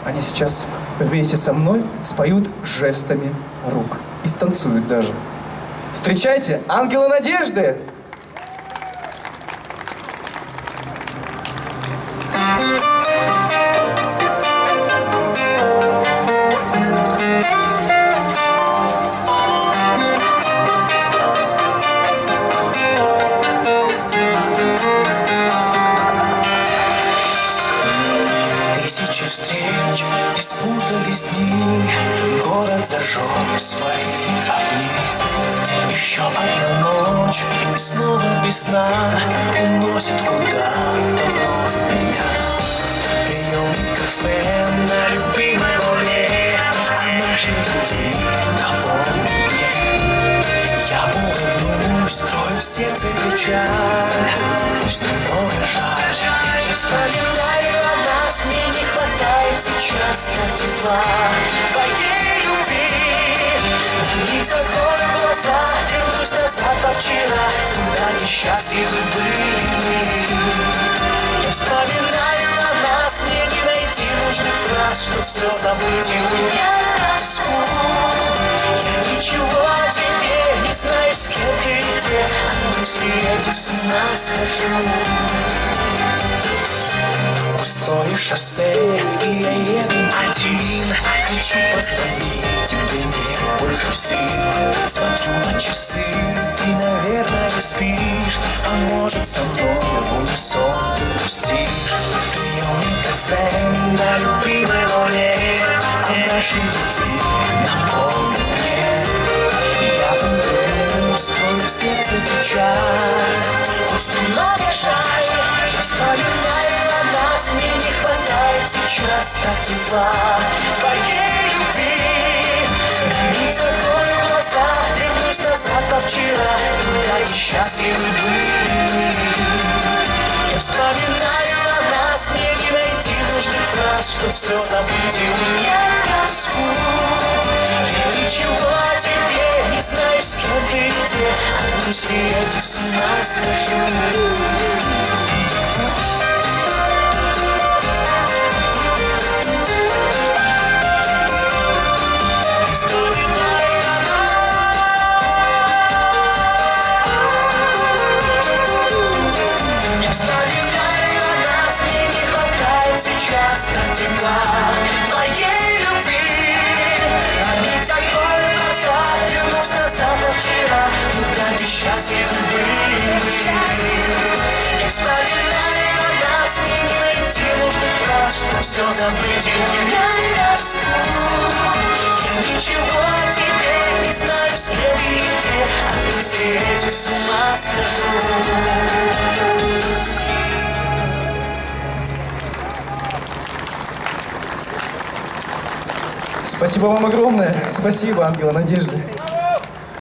Они сейчас вместе со мной споют жестами рук и станцуют даже. Встречайте, ангелы надежды! Встреч и спутались дни, город зажег свои огни. Еще одна ночь, и снова без сна уносит куда-то вновь меня. Приемный кафе на любимой волне, о нашей любви напомнит мне. Я улыбнусь, скрою в сердце печаль, что много жаль. Я вспоминаю о нас, мне не хватает сейчас так тепла твоей любви. На миг закрою глаза, вернусь назад во вчера, туда несчастливы были мы. Я вспоминаю о нас, мне не найти нужных фраз, чтоб все забыть и унять тоску. Я ничего о тебе не знаю, с кем ты и где, от мыслей этих с ума схожу. Пустое шоссе, и я еду один. Хочу позвонить, тебе нет больше сил. Смотрю на часы, ты, наверное, спишь, а может, со мной в унисон ты грустишь. Приемный кафе на любимой волне, о нашей любви напомнит мне. Я буду устрою в сердце печаль, просто много жаль. Я вспоминаю о нас, мне не хватает сейчас так тепла твоей любви. На миг закрою глаза, вернусь назад во вчера, туда несчастливы были. Я вспоминаю о нас, мне не найти нужных фраз, чтоб все забыть и унять тоску. Я ничего о тебе не знаю, с кем ты и где, от мыслей этих с ума схожу. Твоей любви. На миг закрою глаза, вернусь назад во вчера, туда где счастливы были. Я вспоминаю о нас, мне не найти нужных фраз, чтоб все забыть и унять тоску. Я ничего о тебе не знаю, с кем и где, от мыслей этих с ума схожу. Спасибо вам огромное. Спасибо, ангелы надежды.